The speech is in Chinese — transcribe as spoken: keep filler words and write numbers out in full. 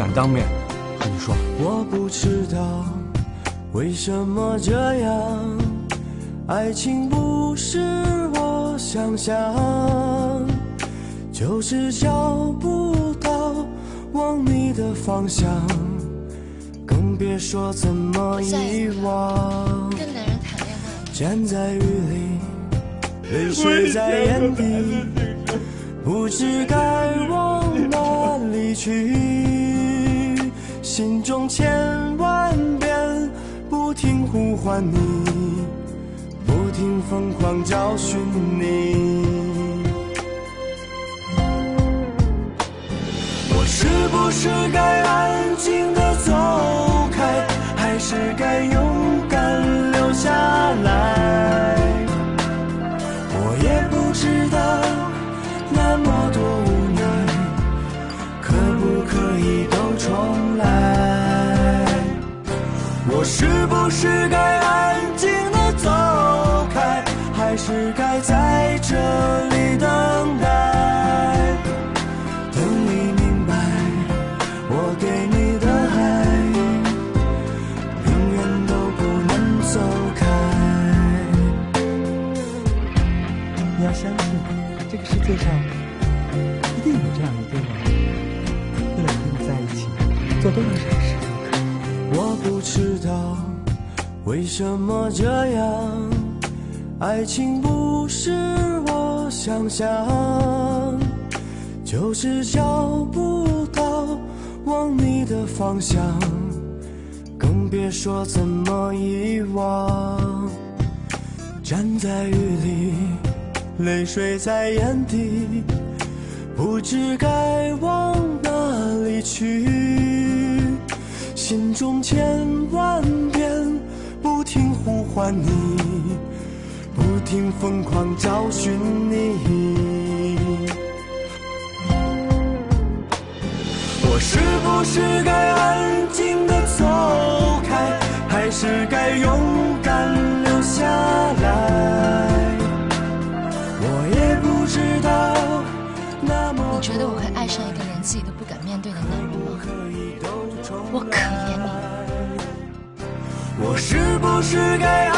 敢当面和你说。 我不知道为什么这样，爱情不是我想象，就是找不到往你的方向，更别说怎么遗忘。 跟男人谈恋爱， 站在雨里，泪水在眼底，不知该往哪里去，心中千万遍不停呼唤你，不停疯狂找寻你。我是不是该安静地走开，还是该勇敢留下来？我也不知道那么多无奈，可不可以都重来？我是不是该安静地走开，还是该在这里等待？等你明白我给你的爱永远都不能走开。 你要相信，这个世界上一定有这样一个人，为了和你在一起，做多少傻事都可以。 我不知道为什么这样，爱情不是我想象，就是找不到往你的方向，更别说怎么遗忘。站在雨里，泪水在眼底，不知该往哪里去，心中千万遍不停呼唤你，不停疯狂找寻你。我是不是该安静地走开，还是该勇敢留下来？我也不知道那么。 你觉得我会爱上一个连自己都不敢面对的男人吗？我可怜你。 我是不是该